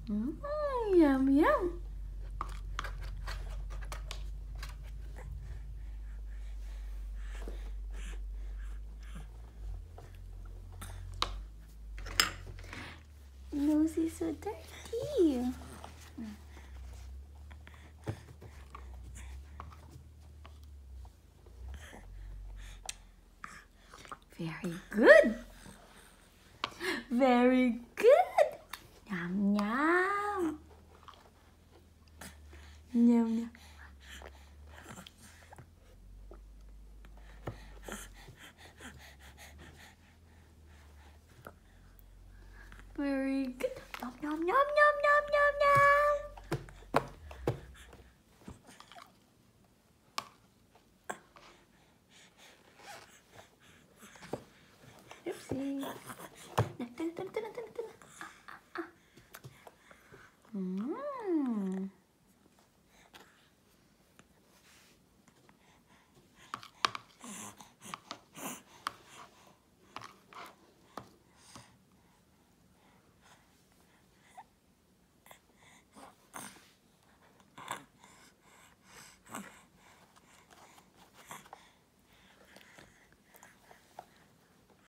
Yum, yum. Nose is so dirty. Very good. Very good. Yum, yum. Yum, yum. Very good. Yum, yum, yum, yum, yum, yum, yum. Oopsie.